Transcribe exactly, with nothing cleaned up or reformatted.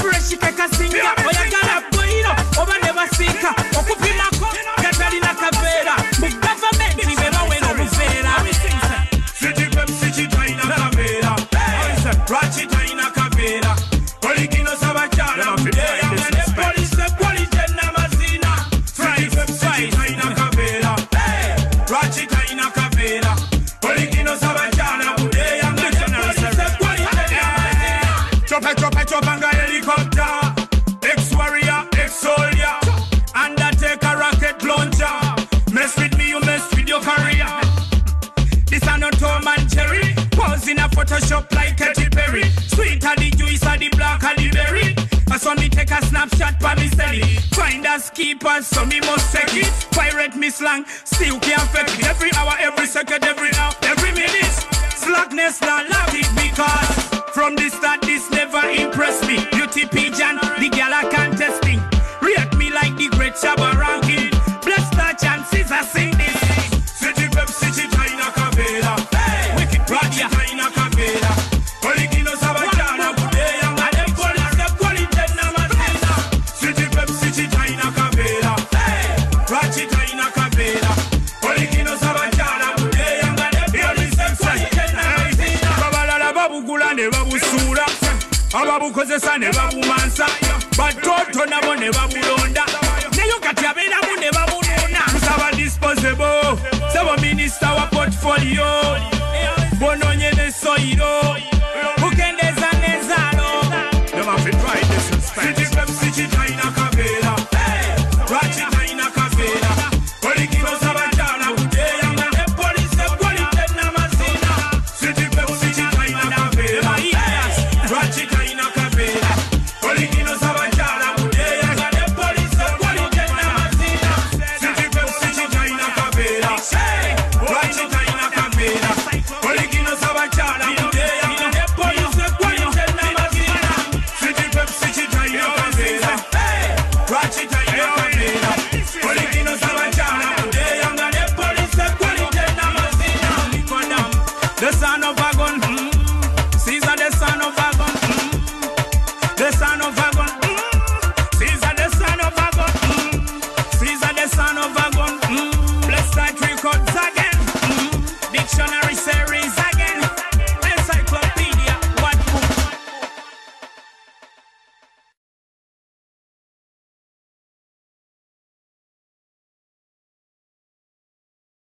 fresh kakasinga oyagala boyiro oba ne basika okupimako katalina kaveera mu government be bawera obufeera city pep city China Kaveela Rachi China Kaveela Oligino Sabachana police police na mazina city pep city China Kaveela Rachi China Kaveela Oligino Sabachana Chopa chopa chopanga helicopter, ex-warrior, ex-soldier, undertaker rocket launcher. Mess with me, you mess with your career. This are not Tom and Jerry. Pose in a Photoshop like Katy Perry. Sweet are the juice, are the black, are the berry. I saw me take a snapshot for me steady. Find us keepers, so me must take it. Pirate me slang, still can't fake it. Every hour, every second, every hour, every minute. Slackness, not love it because from the start, this never impressed me. Beauty pigeon, the gal I contesting. Rate me like the great Shabba ranking. Bless touch and Sizza sing this. City pep, city China Kaveela. Hey, wicked Rachi China Kaveela. Oligino Sabachana Budeya. And them police, them police, na mazina. City pep, city China Kaveela. Hey, Rachi China Kaveela. Oligino Sabachana Budeya. And them police, them police, na mazina. Kabalala babugula ne babusura. Ababukozesa ne babumansa. Batoto nabo ne babulonda. Neyo kati abera mu ne babulona. Tusaba disposable. Sabo minister wa portfolio. Bononye ne soiro.